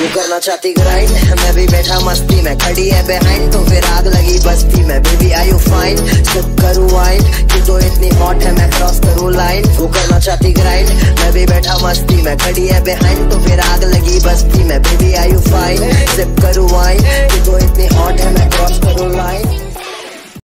वो करना चाहती ग्राइंड, मैं भी बैठा मस्ती में, खड़ी है बिहाइंड तो फिर आग लगी बस्ती में। Baby are you fine, sip करूँ वाइन, तू तो इतनी हॉट है मैं क्रॉस करूँ लाइन। वो करना चाहती ग्राइंड, मैं भी बैठा मस्ती में, खड़ी है बिहाइंड तो फिर आग लगी बस्ती में। Baby are you fine, sip करूँ वाइन, तू तो इतनी हॉट है मैं क्रॉस करूँ लाइन।